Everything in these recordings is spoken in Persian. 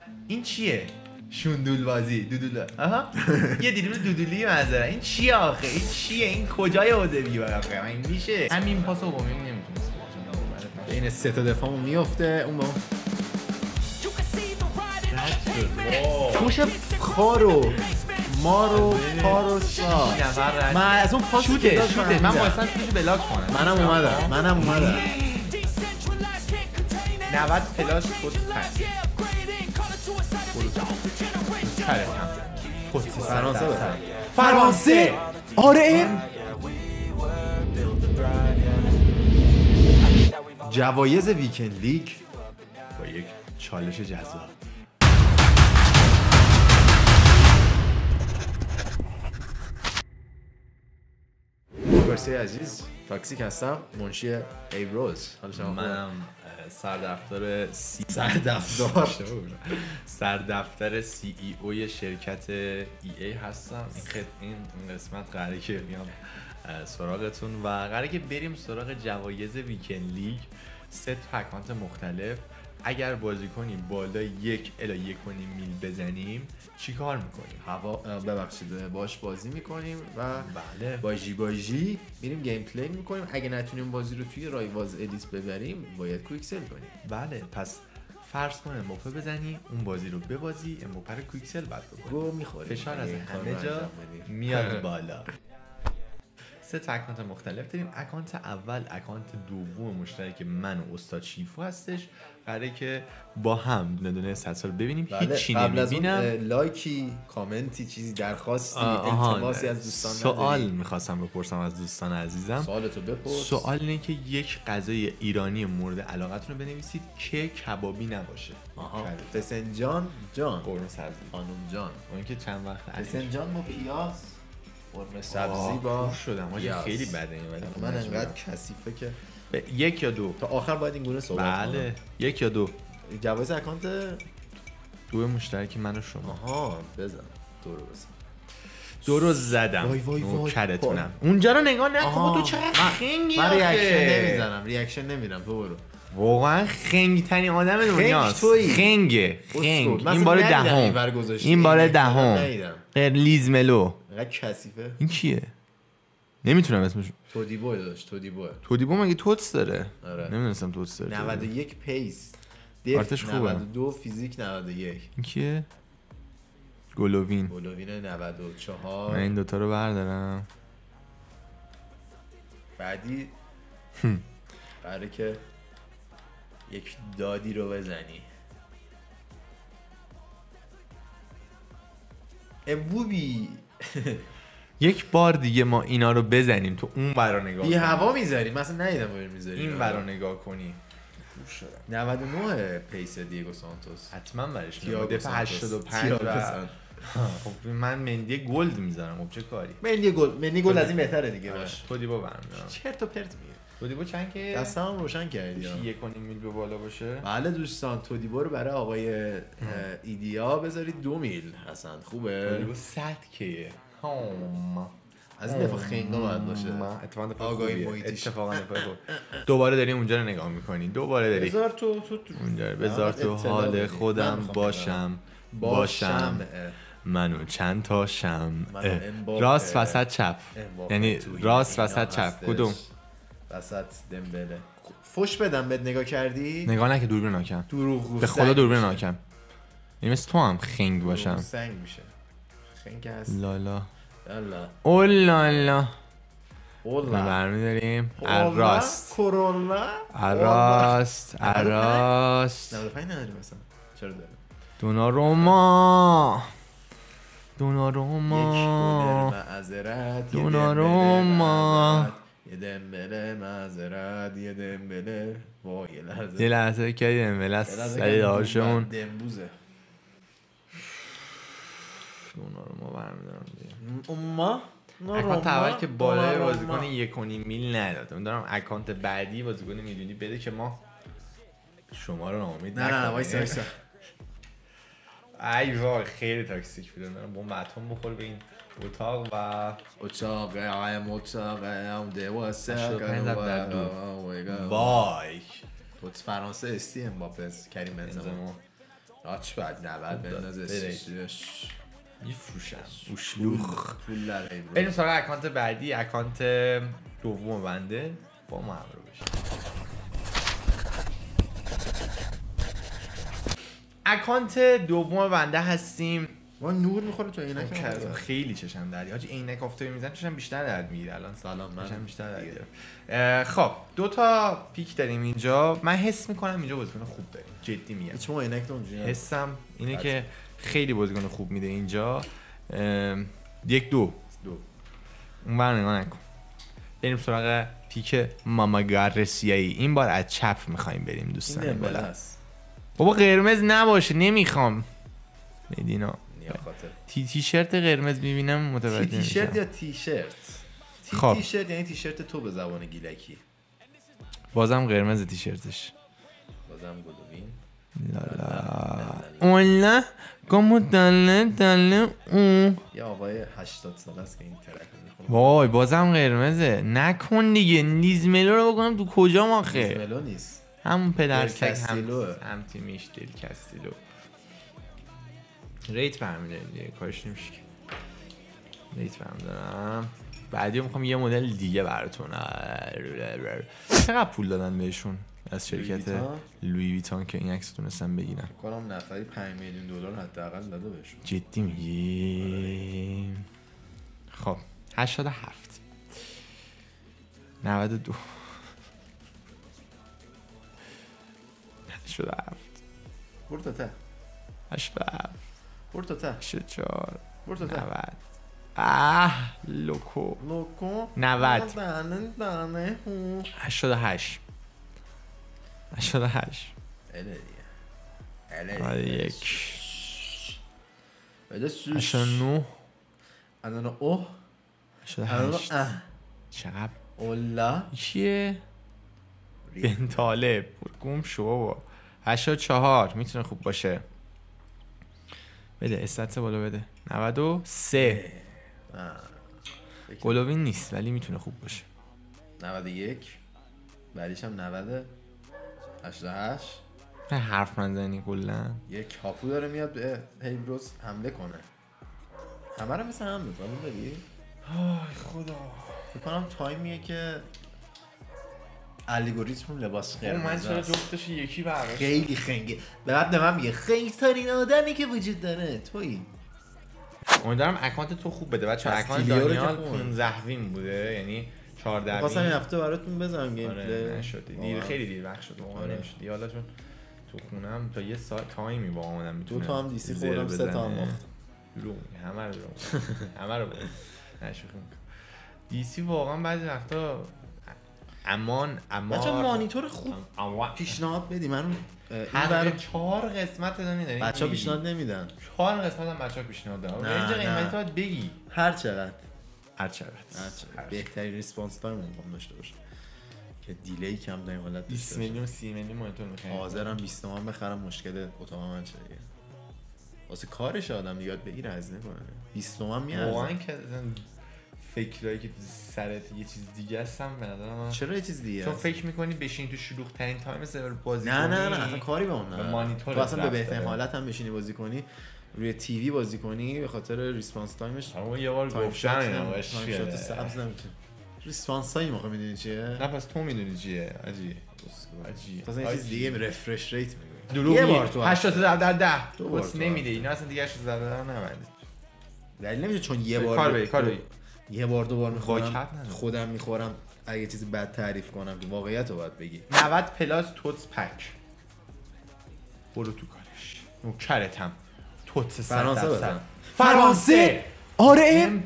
این چیه؟ شوندول بازی دودولا. آها یه دیدیم دودولی مزرعه. این چیه آخه؟ این چیه؟ این کجای حوزه بی آخه؟ این میشه همین پاس اوبامیانگ نمیتونست بشه. این سه تا دفاعمون میفته اون با فوش خارو مارو پاروسا. من از اون پاس شوته من واسه توش بلاک کنم. منم اومدم 90 پلاس خود پس فرانسه آره جوایز ویکند لیگ با یک چالش جذاب. برسی عزیز تاکسیک هستم منشی ایبروز. منم سردفتر سی ای او شرکت ای ای هستم. این قسمت قراره که میام سراغتون و قراره که بریم سراغ جوایز ویکند لیگ. 3 تا اکانت مختلف. اگر بازی کنیم بالا 1 الی 1.5 میل بزنیم چی کار میکنیم؟ ببخشید باش بازی میکنیم و بله باجی میریم گیم پلی میکنیم. اگه نتونیم بازی رو توی رایواز ادیت ببریم باید کویکسل کنیم. بله پس فرض کن امباپه بزنی اون بازی رو ببازی امباپه رو کویکسل بعد بکنی گو میخوری فشار از همه جا میاد بالا. 3 تا اکانت مختلف داریم. اکانت اول اکانت دوم مشترک من و استاد شیفو هستش. قراره که با هم دونه دونه سلسال ببینیم. هیچی نمیبینم. لایکی کامنتی چیزی درخواستی التماسی از دوستان سوال میخواستم بپرسم از دوستان عزیزم. سوالتو بپرس. سوال اینه که یک غذای ایرانی مورد علاقتون رو بنویسید که کبابی نباشه. فسنجان جان قرمه سبزی خانم جان اون که چند وقت فسنجان با پیاز قرمه سبزی با شدم خیلی بده این ولی من انقدر کثیفه که 1 یا 2 تا آخر باید این گونه صحبت کنم. بله 1 یا 2 جواز اکانت 2 مشترک من و شما. آها بزن 2 رو بزن. 2 رو زدم. وای کرتونم اونجا رو نگاه نکن. تو چقدر خنگی من ریاکشن نمیدم تو برو. واقعا خنگ ترین آدم دنیاست. خنگ این بار دهم قرلیز ملو. اینقدر کثیفه. این کیه؟ نمیتونم اسمش. تودیبو مگه توتس داره؟ آره. نمیدونستم توتس داره. 91 پیس کارتش خوبه. 92 فیزیک 91. این کیه؟ گلووین 94. من این دوتا رو بردارم. بعدی قراره که یک دادی رو بزنی. بوبی یک بار دیگه ما اینا رو بزنیم تو اون برا نگاه بی هوا میذاریم. مثلا ندیدم باید میذاریم این برا نگاه کنی. 99 پیس دیگو سانتوس حتما برش میاد. دفعه 85 خب من مندی گلد میذارم. خب چه کاری؟ مندی گلد از این بهتره دیگه. باش تودیبو برمی‌دارم. چرت و پرت میگه. تودیبو چند که دستم روشن کردی. 1.5 میل به بالا باشه. بله دوستان تودیبو رو برای آقای ایدیا بذارید 2 میل حسن خوبه. تودیبو 100 کیه. از این دفعه خنگا باید باشه. آگاهی محیطیش اتفاقا دوباره داری اونجا رو نگاه می‌کنی. دوباره داری بذار تو اونجا بذار تو حال خودم باشم منو چند تا شم راست وسط چپ. یعنی راست وسط چپ کدوم؟ وسط دمبله. فوش بدم بهت نگاه کردی؟ نگاه نکن دوربین ناکم. به خدا دوربین ناکم. این مثل تو هم خنگ باشم. سنگ میشه. خنگ هست. لالا لالا اولالا اولا برمی‌داریم راست کرونا راست 95 نداریم مثلا. چرا داریم؟ دوناروما یک گلر معذرت دوناروما یه دمبله معذرت یه دمبله وای یه لحظه که دمبله سعید هاشمون دمبوزه دوناروما برمی‌دارم اما اکانت اول که بالای بازیکن 1.5 میل نداد. من دارم اکانت بعدی بازیکن میلیونی بده که ما شما رو ناامید نکنیم. نه وایسا ای وای خیلی تاکسیک بود. دارم بمب اتم بخور به این اتاق و اتاق هم دواسه وای تو فرانسه استی امباپه کریم بنزما آچ بعد 90 بنداز استودیوش میفروشم اوشلوخ پول در ایبرو. بریم سراغ اکانت بعدی. اکانت دوم بنده با ما همراه بشید. اکانت دوم بنده هستیم. ما نور میخوره تو عینک خیلی چشم درد. حاجی عینک آفتابی میزنم چشم بیشتر درد میگیره الان. سلام من چشم بیشتر درد میگیره. خب دو تا پیک داریم اینجا. من حس میکنم اینجا بازیکن خوب داریم، جدی میگم. هیچ ما عینک اونجوری حسم اینه که خیلی بازیکن خوب میده اینجا. 1 2 اون بر نگاه نکن. بریم سراغ پیک ماما گارسیایی. این بار از چپ میخوایم بریم دوستان. این دمبله است بابا قرمز نباشه نمیخوام. میدینا خاطر تیشرت قرمز میبینم متوجه میشم. تیشرت یا تیشرت؟ خب. تیشرت یعنی تیشرت تو به زبان گیلکی. بازم قرمز تیشرتش. بازم گلوین. لالا اولا کمو دله اون. یه آقای 80 ساله است که این ترک میخونه. وای بازم قرمزه. نکن دیگه. نیزملو رو بکنم تو کجا ماخه؟ نیزملو نیست. همون پدر سگ کاستیلوه. هم تیمیش دل کاستیلو. ریت برمیده دیگه کارش نمیشه. ریت برمیدارم. بعدی میخوام یه مدل دیگه براتون. چقدر پول دادن بهشون از شرکت لویی ویتان که این عکس تونستن بگیرن؟ کنم نفری 5 میلیون دلار حداقل داده بهشون. جدی میگی؟ خب 87 92 87 برو تا ته. 87 برو تا ته. 84 برو تا ته. 90 لوکو 90 دانه 88 88 یک بده سوش 89 الان اوه 88 چقدر اولا کیه؟ بن طالب گم شو بابا. 84 میتونه خوب باشه. بده استاتس بالا بده. 93 گلوین نیست ولی میتونه خوب باشه. 91 بعدیش هم 90 88 حرف نزنی کلا. یک هاپو داره میاد به هیبروس حمله کنه. همه رو مثل هم میکنم داری؟ آی خدا فکر کنم تایمیه که الگوریتم لباس قرمز من چرا جفتش یکی برداشت؟ خیلی خنگه. به من میگه خنگ ترین آدمی که وجود داره تویی. امیدوارم اکانت تو خوب بده بچه‌ها. اکانت دانیال 15 وین بوده یعنی 14 وین. خواستم این هفته براتون بزنم گیم پلی. نشد. دیر خیلی دیر وقت شد. واقعا نمیشد. حالا چون تو خونم تا یه ساعت تایمی با اومدم میتونم 2 تا هم دیسی خوردم 3 تا هم باختم. همه رو نشوخ دیسی واقعا بعضی وقتا امان بچه مانیتور خوب پیشنهاد بدی. من این 4 قسمت دارین بچه‌ها پیشنهاد نمیدن. 4 قسمت هم بچه‌ها پیشنهاد دادن. رنج قیمتی تو بگی هر چقدر بهترین ریسپانس تایم رو داشته باشه که دیلی کم داریم حالت 20 میلیون 30 میلیون مانیتور می‌خرم. حاضرم 20 تومن بخرم مشکل اتاق من چه دیگه. واسه کارش آدم یاد بگیره هزینه کنه. 20 تومن میارزه. واقعا که فکرایی که تو سرت یه چیز دیگه هستم به نظر من. چرا یه چیز دیگه؟ چون فکر می‌کنی بشین تو شلوغ ترین تایم سرور بازی کنی. نه اصلا کاری به اون نداره. مانیتور تو اصلا به بهترین حالت هم بشینی بازی کنی، روی تیوی بازی کنی به خاطر ریسپانس تایمش. اما یه بار گفتم اینا باش شات سبز نمیتونه. ریسپانس تایم موقع میدونی چیه؟ نه پس تو میدونی چیه عجیب. تا یه چیز دیگه رفرش ریت میگه. یه بار تو 80 در 10 تو نمیده. اینا اصلا دیگه 80 در 10 نمیده. دلیل نمیشه چون یه بار کار یه بار دو بار میخورم خودم میخورم اگه چیزی بد تعریف کنم که واقعیت رو باید بگی. 90 پلاس توتس پک برو تو کارش. نوکرتم توتس فرانسه بزن. فرانسه آره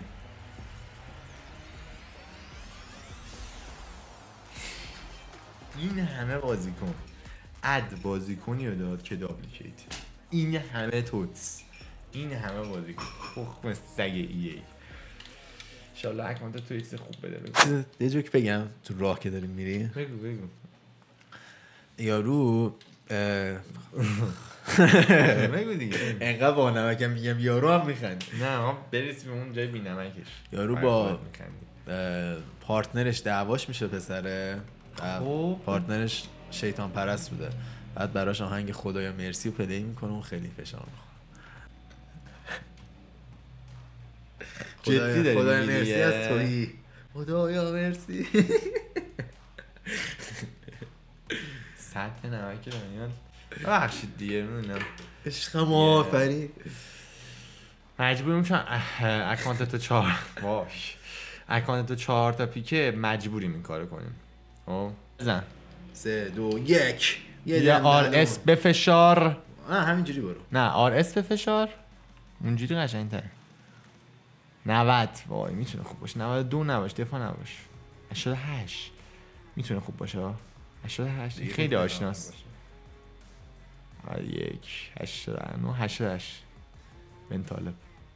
این همه بازیکن اد بازیکنی رو داد که دابلیکیت. این همه توتس این همه بازیکن تخم سگ ای انشالله اکانت تو یه چیز خوب بده. بگو یه جوک بگم تو راه که داریم میری. بگو یارو بگو دیگه. انقدر با نمکم میگم یارو هم میخند. نه ما برسیم اون جای بی نمکش. یارو با پارتنرش دعواش میشه پسره. پارتنرش شیطان پرست بوده. بعد براش آهنگ خدایا مرسی رو پلی میکنه و خیلی فشار میخوره. جدی داری خدایا میگی مرسی دیگه؟ از تویی، خدایا مرسی. سطح نمک دنیال ببخشید دیگه میدونم عشقم آفرین. مجبوریم چون اکانت تو 4 واش اکانت تو 4 تا پیکه مجبوریم این کارو کنیم. خب بزن 3 2 1 یه آر اس بفشار. همینجوری برو. نه آر اس بفشار اونجوری قشنگ‌تره. 90 وای میتونه خوب باشه. 92 نباش، دفاع نباش. 88 میتونه خوب باشه. 88 خیلی آشناست. 1 89 88 بن طالب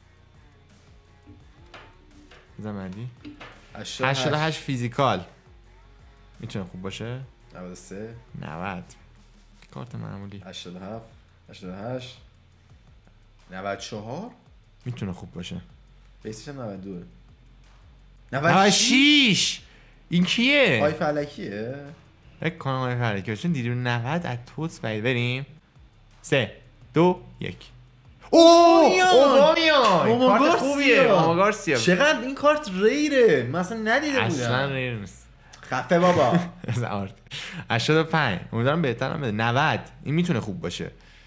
زمانی 88 فیزیکال میتونه خوب باشه. 93 90 کارت معمولی 87 88 94 میتونه خوب باشه. بیسش هم 92 96 این کیه؟ آی فلکیه. فکر کنم آقای فرقی چون دیدیم 90 از توس بریم. 3 2 1 اومامیان کارت خوبیه. اوماگارسیا چقدر این کارت ریره، من اصلا ندیده بودم. اصلا ریر نیست. خفه بابا. 85 امیدوارم بهترم بده. 90 این میتونه خوب باشه.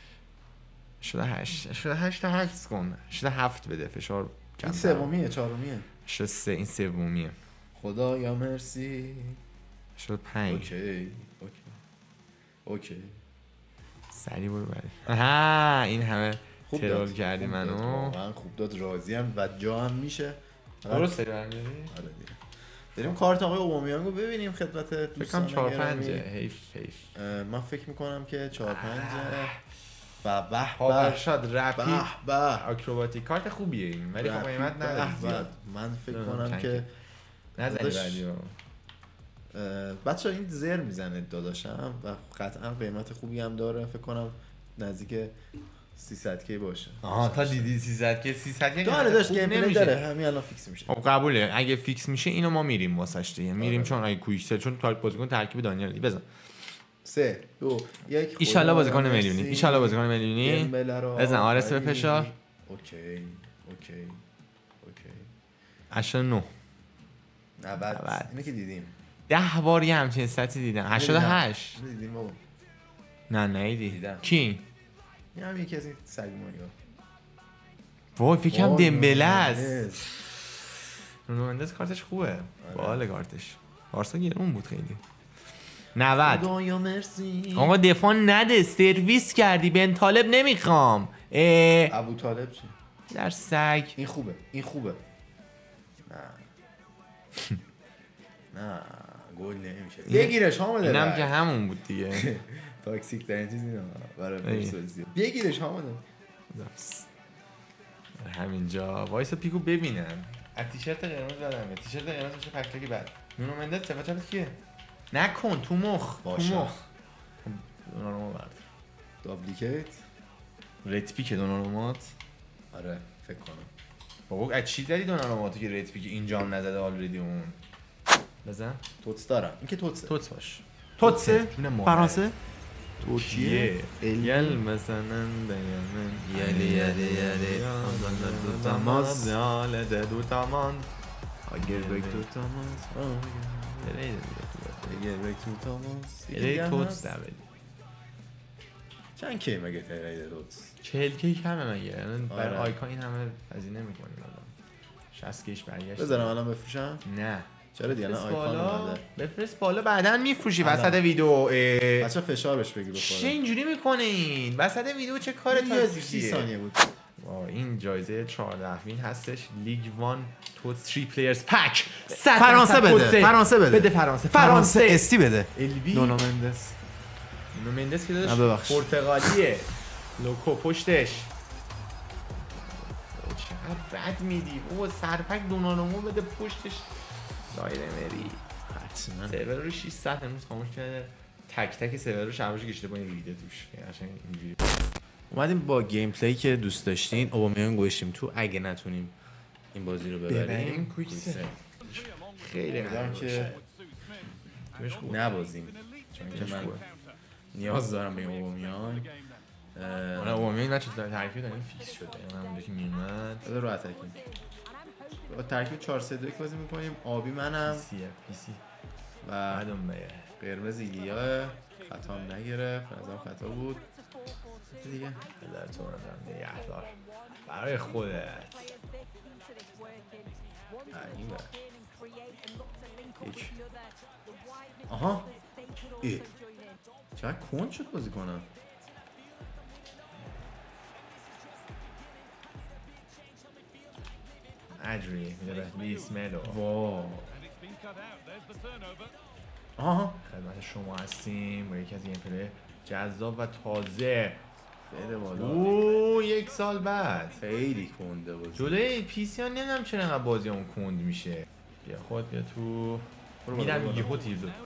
88 تا حفظ کن. 87 بده فشار کم. این سومیه چهارمیه. 3 این سومیه. خدا یا مرسی. 85 اوکی سری برو بریم. آها این همه خوب ترول داد. کردی خوب منو. داد. واقعا خوب داد، راضیم و جا هم میشه. درست داری برمیاری؟ آره دیگه. بریم کارت آقای اوبامیانگو ببینیم خدمت دوستان فکرم 4-5 گرامی. حیف من فکر میکنم که 4-5 و به پاورشاد رپید به آکروباتیک کارت خوبیه این ولی خب قیمت نداره زیاد. من فکر کنم که نزنی داداش، بعدی بچه این زر میزنه داداشم و قطعا قیمت خوبی هم داره. فکر کنم نزدیک 300k باشه. آها تا دیدی 300k 300k داره داشت گیم پلی داره، همین الان فیکس میشه. خب قبوله. اگه فیکس میشه اینو ما میریم واسش دیگه. میریم چون اگه کویکسل چون تایپ بازیکن ترکیب دانیال دی. بزن 3 2 1 ان شاء الله بازیکن میلیونی. ان شاء الله بازیکن میلیونی. بزن آرس به فشار. اوکی 89 90 اینو که دیدیم 10 بار یه همچین سطحی دیدم. 88 دیدیم بابا. نه نیدی دیدم. کی؟ این هم یکی از این سگمایی‌ها. وای فکرم دمبله است. نونو مندز کارتش خوبه. باحال کارتش. بارسا گرون بود خیلی. 90 خدایا مرسی. آقا دفاع نده، سرویس کردی. بن طالب نمیخوام. ابو طالب چی؟ در سگ. این خوبه نه گل نمیشه. بگیرش حامد. اینم که همون بود دیگه. تاکسیک ترین چیز اینا برای پرسوزی. بگیرش حامد. همینجا وایس پیکو ببینم. از تیشرت قرمز دادم. تیشرت قرمز میشه پکلکی بعد. نونو مندز صفات کیه؟ نکن تو مخ. دونارما برد. دابلیکیت رت پیک دونارمات. آره فکر کنم. بابا از چی داری دونارما تو که رت پیک اینجا هم نزده آلردی اون. بزن توتس دارم. این که توتسه. توتس باش. توتسه؟ فرانسه؟ ترکیه. یل مثلا دیمن یلی دو تاماس یال دو تامان اگر بک تو تاماس اگر بک تو تاماس یلی توتس دبلی چند کی مگه ترید توتس 40 کی کمه مگه برای آره. آیکا این همه هزینه میکنیم آدم 60 کیش برگشت بذارم الان بفروشم. نه چرا دیگه الان آیکون اومده. بفرست بالا بعدن میفروشی وسط ویدیو. بچا فشار بهش بگیر بخوره. چه اینجوری میکنین وسط ویدیو؟ چه کار تاکسیکیه؟ 30 ثانیه بود. این جایزه 14 وین هستش. لیگ 1 توت 3 پلیرز پک. فرانسه بده. فرانسه استی بده. البی نونو مندس. نونو مندس که داداش پرتغالیه. لوکو پشتش. چقدر بد میدی او سرپک دونارمو بده پشتش. دایره مری حتما سرور رو 600 امروز خاموش کرده. تک تک سرور رو شبش کشیده با این ریده توش. قشنگ اینجوری اومدیم با گیم پلی که دوست داشتین اوبامیانگ گوشتیم تو. اگه نتونیم این بازی رو ببریم کویکسه خیلی امیدوارم که نبازیم چون که من نیاز دارم به این اوبامیانگ. آره اوبامیانگ بچه ترکیب داریم فیکس شده، اون همونده که میومد بذار رو اتکینگ با ترکیب 4-3-2 بازی میکنیم. آبی منم پیسی و بعدم به قرمز ایلیا. خطا هم نگرفت، نظرم خطا بود دیگه. در تو نظرم نگهدار برای خودت. این بر یک. آها ای چقدر کند شد بازی کنم. اجری میده به لیس ملو. واو آها خدمت شما هستیم با یکی از گیم پلی جذاب و تازه. بده بالا. اوه یک سال بعد خیلی کنده بازی. جلوی پی سی ها نمیدونم چرا اینقدر بازی اون کند میشه. بیا خود بیا تو میرم یهو تیر داد.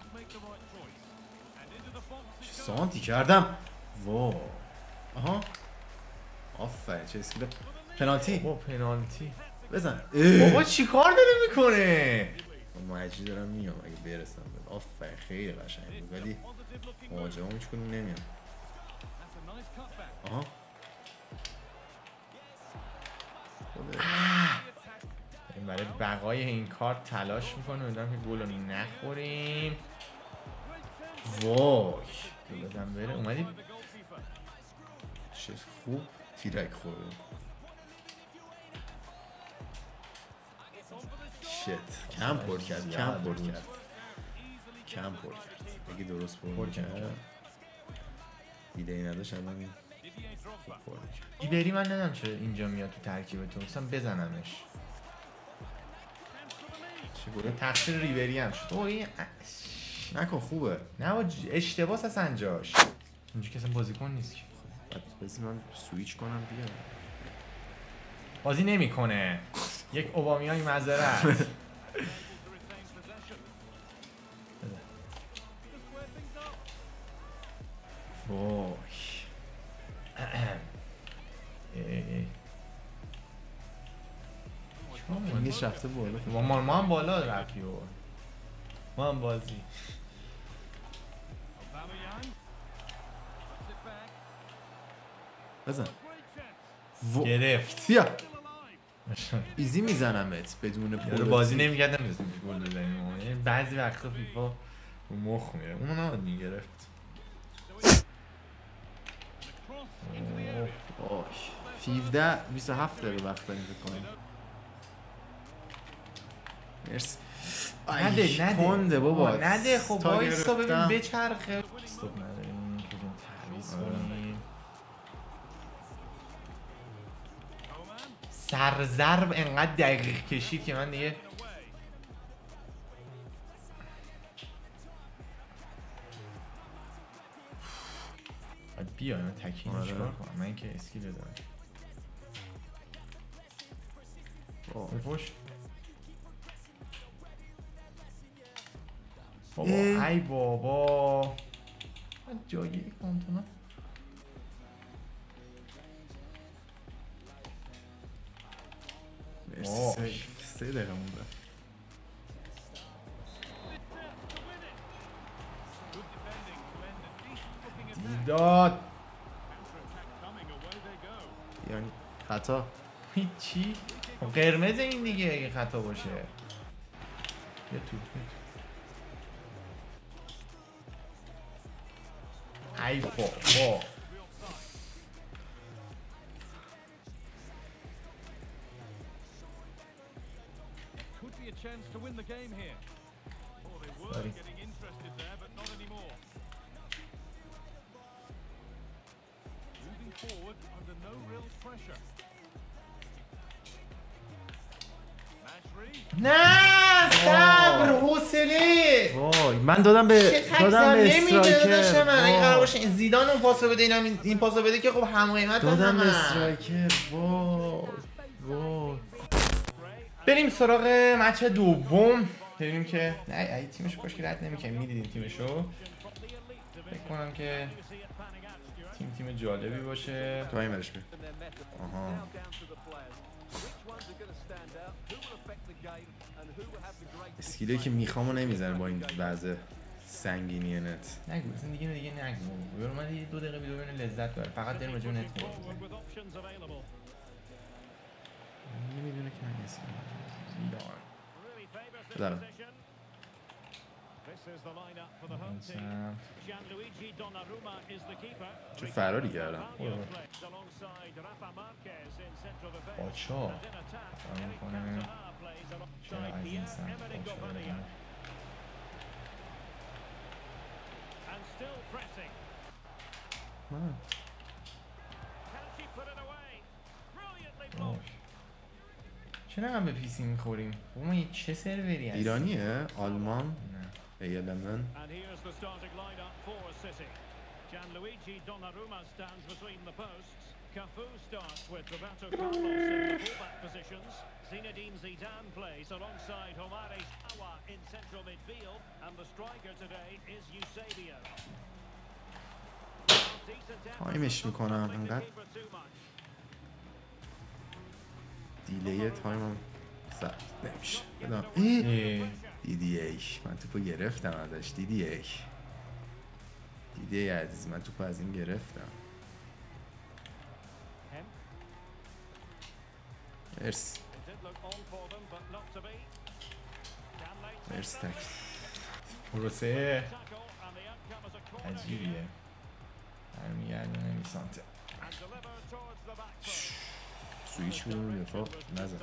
چه سانتی کردم. واو آها آفرین چه اسکیل. پنالتی بابا پنالتی بزن. بابا چی کار داره میکنه. مجید دارم میام اگه برسم. آفرین خیلی قشنگ بود ولی مهاجما هیچ کدوم نمیام. آها این برای بقای این کار تلاش میکنه امیدوارم که گل رو نخوریم. وای بزن بره اومدی چه خوب تیرک خورده. شت کم پر کرد کم پر کرد کم پر کرد. اگه درست پر کرد ایده‌ای نداشت الان این خوب پر کرد. ایبری من نمیدونم چرا اینجا میاد تو ترکیب تو مثلا بزنمش. چه گره تقصیر ریبری هم شد. اوه این نکن خوبه. نه اشتباس هست انجاش. اینجا که اصلا بازیکن نیست که. بعد بذار من سویچ کنم بیا. بازی نمیکنه. یک اوبامیانگ معذرت. وای اینش رفته بالا. ما هم بالا رفتی و ما هم بازی بزن. گرفت. بیا ایزی میزنمت بدون پول. بازی نمیکرد نمیدونستیم که گل بزنیم. بعضی وقتا فیفا رو مخ میره. اونو نباید میگرفت. 17-27 داره وقت داریم بکنیم. مرسی. نده کنده بابا نده. خب تا وایسا ببین گرفتم. بچرخه. استوب نداریم که بیم تعویض کنیم. سرزرب انقدر دقیق کشید که من دیگه باید بیا من تکینو چیکار کنم. من که اسکیل دارم. بپوش بابا ای بابا من جاگیری کنم تو نه. مرسی 3 دقیقه مونده. داد یعنی خطا هیچی. قرمز این دیگه اگه خطا باشه. بیا تو ای بابا داری. نه صبر حوصله. وای من دادم به استرایکر. من اگه قرار وای. باشه این زیدان اون پاسو بده این پاسو بده که خب هم قیمت دادم به هم. استرایکر. وای بریم سراغ مچ دوم ببینیم که نه ای تیمشو کاش که رد نمی‌کنیم. می‌دیدیم تیمشو. فکر کنم که تیم جالبی باشه. تو این برش بیا. آها اسکیلی که میخوامو نمیزنه با این وضع سنگینی نت. نگو اصلا دیگه نگو. برو من یه 2 دقیقه ویدیو ببینم لذت ببر. فقط داریم راجع به نت حرف میزنیم. نمیدونه که من اسم دارم. چه فراری کردم. باچا فرار میکنه. چرا از این سمت باچا بگم. چرا هم به پیسی میخوریم؟ ما یه چه سروری هست؟ ایرانیه؟ آلمان؟ نه. ایلمن؟ Gianluigi Donnarumma stands between the posts. Cafu starts with Roberto Carlos in the fullback positions. Zinedine Zidane plays alongside Omari Sawa in central midfield, and the striker today is Eusebio. تایمش میکنم انقدر دیلیه تایمم زد نمیشه بدم. دیدی ایش من توپو گرفتم ازش. دیدی ایش دیدی عزیز من توپو از این گرفتم. مرسی مرسی تک پروسه عجیبیه. برمیگردونه میسانته. سویچ بودم دفاع نزد.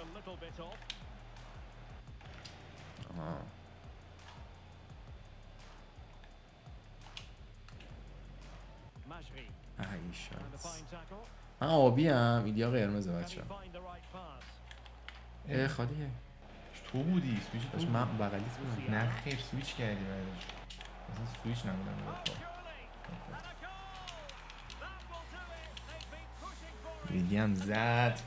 آها ای شانس. من آبی هم ایدیا قرمزه بچه اه خالیه. تو بودی سویچ تو داشت من بغلیت بودم. نه خیر سویچ کردی بعدش اصلا سویچ نبودم ویدی هم زد.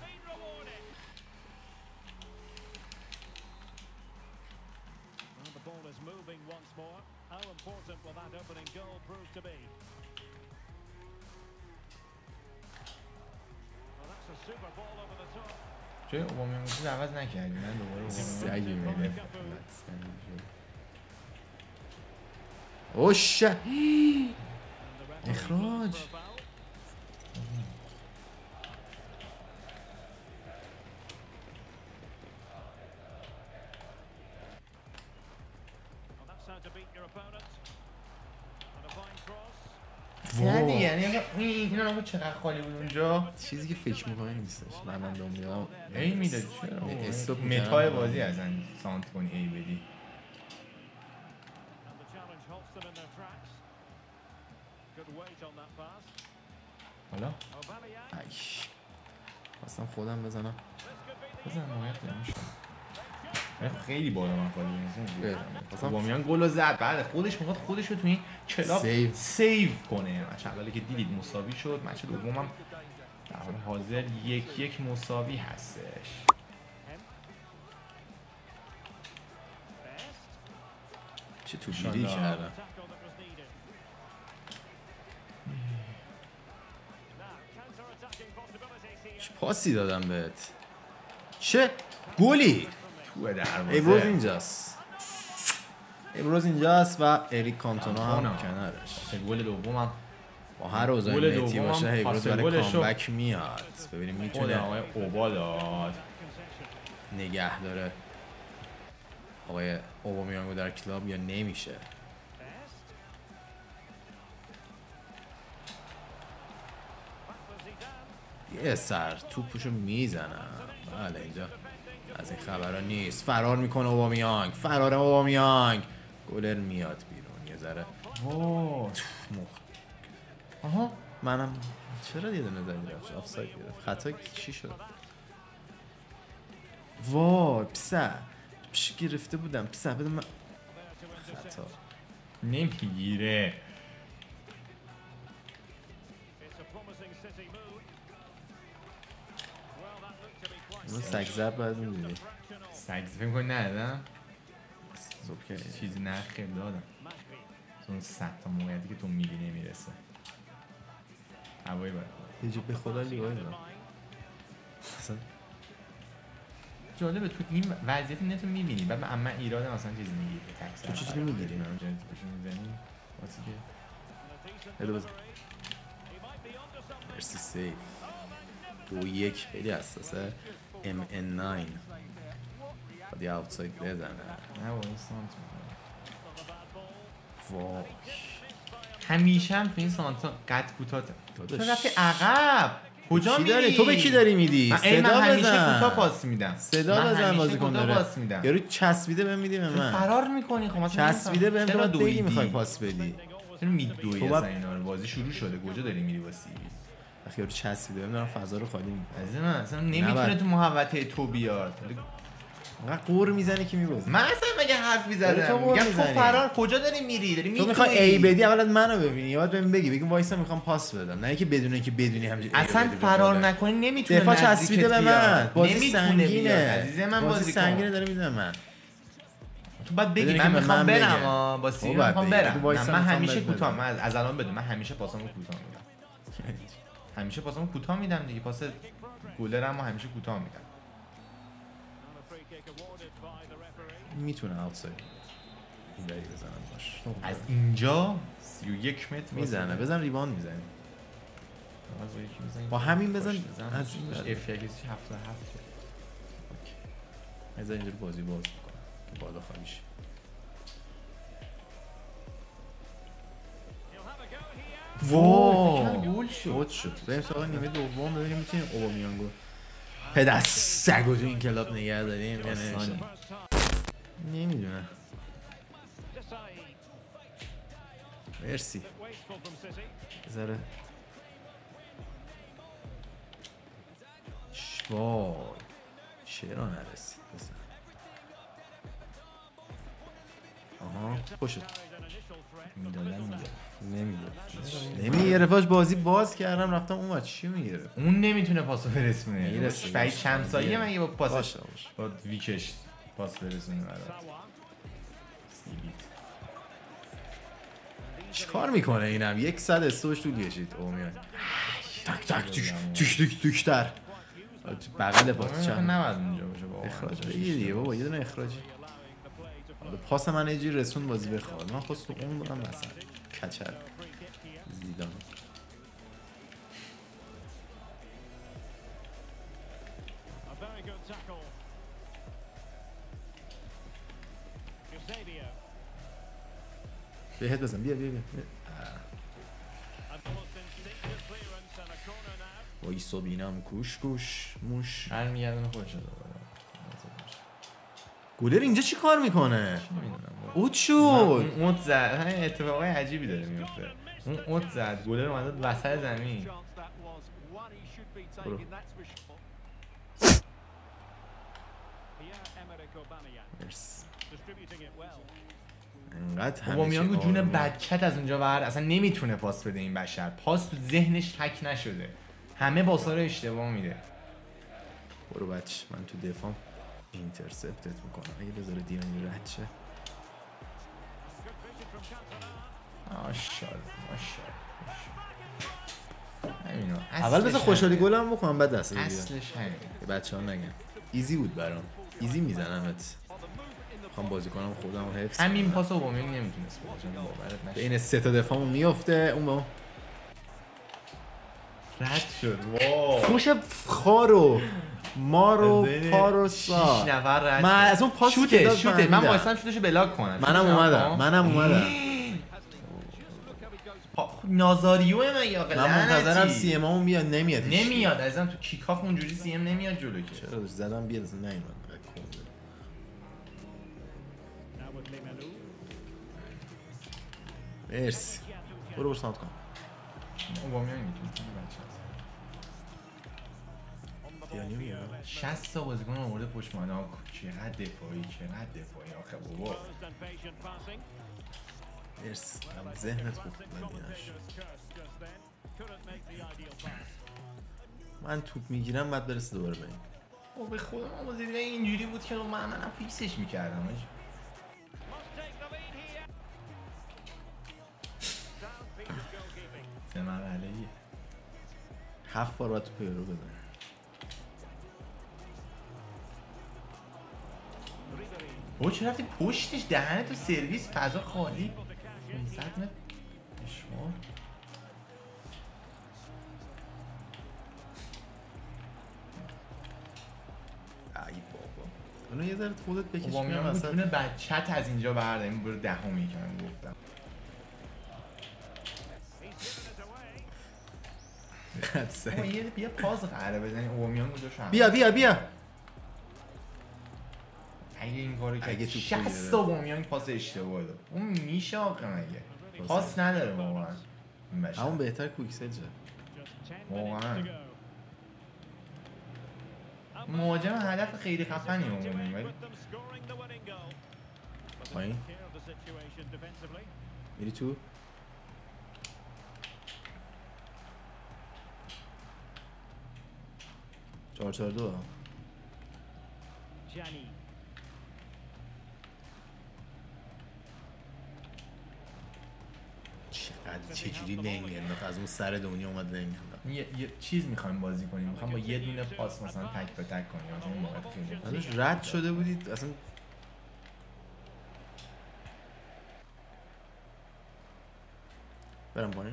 چه اوبامیانگ چیز عوض نکردی؟ من دوباره سگی میگه اوشه اخراج. یعنی اینا نگو چقدر خالی بود اونجا. چیزی که فکر میکنه نیستش. من دنیا ای میدادی چرا متای بازی ازن سانت کنی ای بدی. حالا ایش خواستم خودم بزنم. بزن موقعیت نمیشه. خیلی بالا من خالی مثلا اوبامیانگ گل زد. بعد خودش میخواد خودش رو تو این کلاب سیو کنه. مچ اولی که دیدید مساوی شد. مچ دومم در حال حاضر 1-1 مساوی هستش. چه توپیری کردم. چه پاسی دادم بهت. چه گلی. تو دروازه. ابراز اینجاست. ابراز اینجاست و اریک کانتونا هم کنارش. گل دومم با هر اوضاعی نتی باشه ابراز برای کامبک میاد. ببینیم میتونه آقای اوبا داد نگه داره آقای اوبامیانگو در کلاب یا نمیشه. یه سر توپشو میزنم. بله اینجا از این خبرها نیست. فرار میکنه اوبامیانگ. فرار اوبامیانگ. گلر میاد بیرون یه ذره. آها منم چرا یه دونه زدی رفت آفساید گرفت. خطا چی شد؟ وای پسر پیش گرفته بودم. پسر بده من خطا نمیگیره. اون سگزب باید میدونی. سگزب فکر کنی ندادم؟ اوکی چیزی نه خیلی دادم. اون 100 تا موقعیتی که تو میگی نمیرسه. هوایی باید یه جو به خدا لیوای دادم. جالبه تو این وضعیت نتو می‌بینی بعد من ایراد مثلا چیزی میگیره تو چجوری میگیری من می‌زنی واسه که بده بزن مرسی سیف 2-1 خیلی حساسه MN9 باید یه اوتساید بزنه نه با این سانت وای همیشه هم تو این سانتا قد کوتاته تو داداش. رفتی عقب کجا میری تو به کی داری میدی؟ من همیشه بزن کوتاه پاس میدم صدا بزن بازیکن داره پاس میدم یارو چسبیده بهم میدی به من فرار میکنی خب مثلا چسبیده بهم تو باید بگی میخوای پاس بدی چرا میدوی تو اصلا اینا رو بازی شروع شده کجا داری میری واسه وقتی یارو چسبیده بهم دارم فضا رو خالی میکنم عزیز من اصلا نمیتونه تو محوطه تو بیاد انقدر قور میزنی که میبازی من اصلا مگه حرفی تو زدم قور میگم تو میزنی. فرار کجا داری میری تو میخوای ای بدی اولت منو ببینی یاد بهم بگی وایسا میخوام پاس بدم نه اینکه بدون اینکه بدونی همینجوری اصلا فرار نکنی نمیتونه دفاع چسبیده به من بازی سنگینه عزیز من بازی سنگینه داره میزنه من تو بعد بگی بدونی من که به میخوام من برم بگه. با سیری باید میخوام بگی. برم بگو وایسا من میخوام همیشه بهت کوتاه بدم. من از الان بدون من همیشه پاسامو کوتاه میدم همیشه پاسامو کوتاه میدم دیگه پاس گلرمو همیشه کوتاه میدم میتونه اوتساید این دری بزنم باش از اینجا 31 متر میزنه بزن ریباند میزنی با همین بزن از این اف یک 77 از اینجوری بازی باز میکنه که بالا خالی شه واه گل اوت شد بریم سراغ نیمه دوم ببینیم میتونیم اوبامیانگو پدر سگو تو این کلاب نگه داریم یا نه نمیدونم مرسی بذاره وای چرا نرسید بزن آها خوشت میدادم نمیگرفاش بازی باز کردم رفتم اون وقت چی میگرفت اون نمیتونه پاسو برسونه میرسه. بعید چند سایه مگه با پاسش باشه با ویکش پاس برسونه برات چیکار میکنه اینم 100 استوش طول کشید اومیان تک تک تک تک تر بغل پاس چند نباید اونجا باشه با اخراج بگیر دیگه بابا یه دونه اخراجی حالا پاس من یه جوری رسون بازی بخواد من خواست تو اون دارم مثلا کچل زیدان بهت بزن بیا وایسو بینم کوش موش هر میگردن خودش رو دوباره گولر اینجا چی کار میکنه؟ اوت شد اون اوت زد همین اتفاقای عجیبی داره میفته اون اوت زد گلر اومد وسط زمین برو مرسی انقدر همه اوبامیانگو چی جون آرومه. بچت از اونجا ورد اصلا نمیتونه پاس بده این بشر پاس تو ذهنش تک نشده همه پاسا رو اشتباه میده برو بچ من تو دفاع اینترسپتت میکنم اگه بذاره دیانی رد شه ماشاءالله اول بذار خوشحالی گلم بکنم بعد دست بگیرم اصلش همین بچه ها نگن ایزی بود برام ایزی میزنمت میخوام بازی کنم خودم رو حفظ همین پاس اوبامیانگ نمیتونست بده چون باورت نشه بین سه تا دفاعمون میفته اون با رد شد واو فوش خارو مارو پارو 6 نفر رد من از اون پاس شوته من وایسام شوتشو بلاک کنم منم اومدم نازاریو من یا من منتظرم سی ام همون بیاد نمیاد ازم تو کیک آف اونجوری سی ام نمیاد جلو که چرا زدم بیاد از نیومد مرسی برو سانت کن اوبامیانگ میتونه دیانی میاد 60 تا بازیکن آورده پشت مانا چقدر دفاعی آخه بابا مرسی ذهنت خوب مدینش من توپ میگیرم بعد برسه دوباره بریم او به خودم بازی اینجوری بود که منم فیکسش میکردم سه مرحله‌ایه 7 بار باید تو پیرو بزنی او چرا رفتی پشتش دهنه تو سرویس فضا خالی 500 متر اشمار ای بابا اونو یه ذره خودت بکش میام اوبامیانگ وسط. میتونه بچت از اینجا برده این برو دهمی که من گفتم اما یه پاس قراره بزنی اوبامیانگ رو دوش هم بیا اگه این کارو اگه که تو 60 اوبامیانگ پاس اشتباه داد اون میشه آقا مگه پاس نداره واقعا این بشر. همون بهتر کویکسل جا واقعا مهاجم هدف خیلی خفنی اومدیم ولی پایین میری تو 4-4-2 چجوری لنگ انداخت از اون سر دنیا اومد لنگ انداخت یه چیز میخوایم بازی کنیم میخوام با یه دونه پاس مثلا تک به تک کنیم مثلا این موقع خیلی ازش رد شده بودید اصلا برم پایین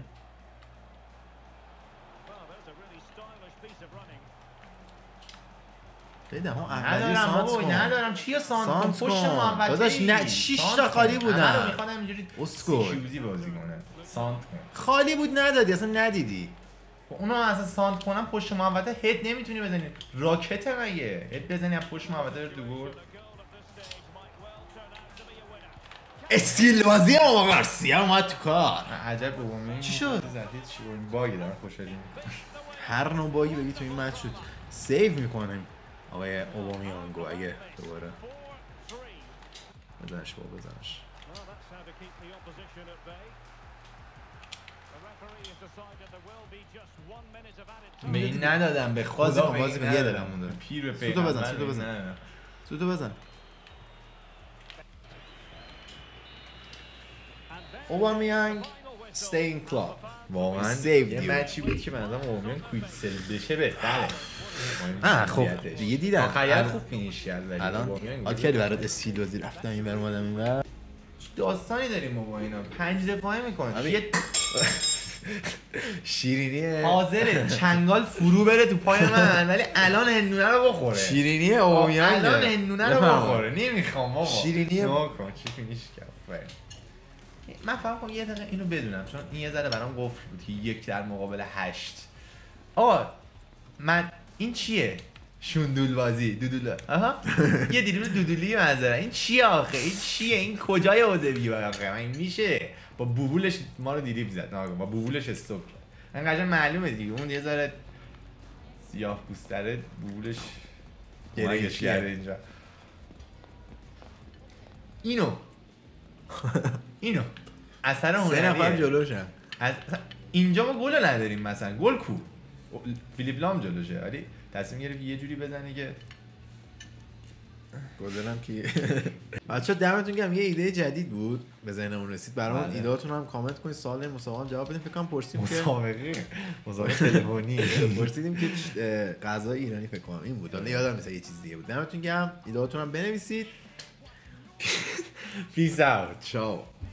بده هم اولی سانس کن ندارم چیه سانت کن پشت محبتی داداش نه 6 تا خالی بودن رو میخواد همینجوری سیکیوزی بازی کنه سانت کن خالی بود ندادی اصلا ندیدی اونو اصلا سانت کنم پشت محوطه هد نمیتونی بزنی راکت مگه هد بزنی از پشت محوطه دو گل استیل بازی آقا گارسیا اومد تو کار عجب اوبامیانگ چی شد؟ چی باگی دارم خوشحالی هر نوع باگی بگی تو این مچ شد سیو میکنیم آقای اوبامیانگو اگه دوباره بزنش بزنش به این ندادم به خدا بازی کن یه دلم مونده پیر به سودو بزن سودو بزن اوبامیانگ staying club واقعا یه مچی بود که من ازم اوبامیانگ کویک سل بشه بهتره خب دیگه دیدم آخر خوب فینیش کرد ولی الان حال کردی برات استیل بازی رفتم این برم آدم این بر داستانی داریم ما با اینا 5 دفاعه میکنه یه شیرینی حاضره چنگال فرو بره تو پای من ولی الان هندونه رو بخوره شیرینی اوبامیانگ الان هندونه رو بخوره نمیخوام بابا شیرینی نکن چی فینیش کرد من فهم کنم یه دقیقه اینو بدونم چون این یه ذره برام قفل بود که 1 در مقابل 8 آقا من این چیه شوندول بازی دودول آها یه دیدون دودولی منظره این چیه آخه این چیه این کجای اوزبی آخه من میشه با بوبولش ما رو دیریب زد با بوبولش استوب کرد این قشنگ معلومه دیگه اون یه ذره سیاه پوستره بوبولش گرهش کرده اینجا اینو اثر هنریه 3 نفر جلوشن اینجا ما گل نداریم مثلا گل کو فیلیپ لام جلوشه ولی تصمیم گرفت یه جوری بزنه که گلدنم که بچا دمتون گرم یه ایده جدید بود به ذهنمون رسید برامون ایدهاتون هم کامنت کنید سوال مسابقه جواب بدیم فکر کنم پرسیدیم که مسابقه تلفنی پرسیدیم که غذای ایرانی فکر کنم این بود حالا یادم نیست یه چیز دیگه بود دمتون گرم ایدهاتون هم بنویسید پیس اوت چاو